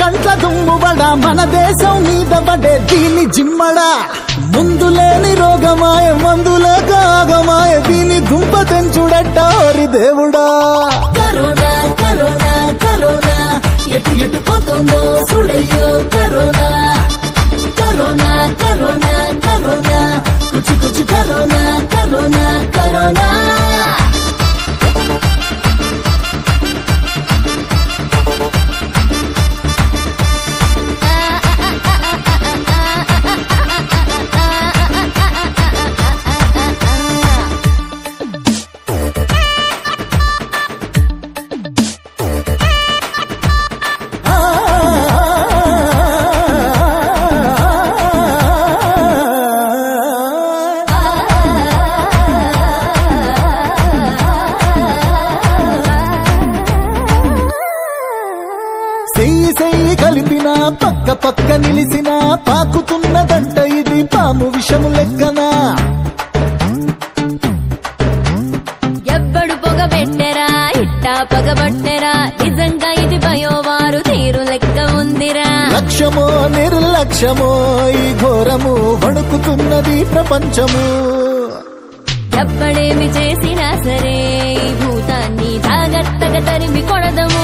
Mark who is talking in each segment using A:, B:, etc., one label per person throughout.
A: కంట్ల దుమ్ముబడా మన దేశం మీద పడే దీని జిమ్మడా ముందు లేని రోగమాయ మందులేక ఆగమాయ దీని గుంప తెంచుడట్ట ఓరి దేవుడా
B: కరోనా కరోనా కరోనా ఎటు ఎటు పోతుందో చూడయ్యో కరోనా కరోనా కరోనా కరోనా కుచి కుచి కరోనా కరోనా కరోనా
A: సెయ్యి కలిపినా పక్క పక్క నిలిసినా పాకుతున్నదంట ఇది పాము విషము లెక్కనా
B: ఎవ్వడు పొగబెట్టెరా ఇట్టా పగబట్టెరా నిజంగా ఇది భయోవారు తీరు లెక్క ఉందిరా
A: లక్ష్యమో నిర్లక్ష్యమో ఈ ఘోరము వణుకుతున్నది ప్రపంచము
B: ఎవ్వడేమి చేసినా సరే ఈ భూతాన్ని జాగ్రత్తగా తరిమి కొడదము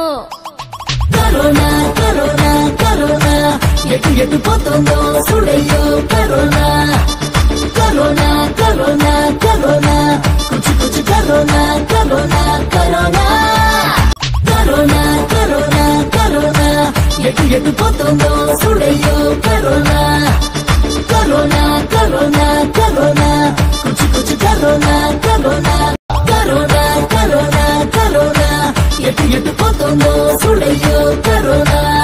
B: కరోనా కరోనా కరోనా ఎటు ఎటు పోతుందో చూడయ్యో కరోనా కరోనా కరోనా కరోనా కుచి కుచి corona corona corona corona corona corona ఎటు ఎటు పోతుందో చూడయ్యో కరోనా కరోనా కరోనా కరోనా కుచి కుచి corona corona corona corona corona ఎటు ఎటు పోతుందో చూడయ్యో కరోనా